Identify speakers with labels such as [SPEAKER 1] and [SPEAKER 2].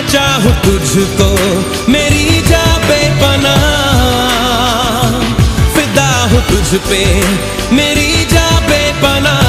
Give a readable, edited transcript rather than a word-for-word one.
[SPEAKER 1] चाहूं तुझको मेरी जा बेपनाह, फिदा हूं तुझ पे मेरी जा बेपनाह।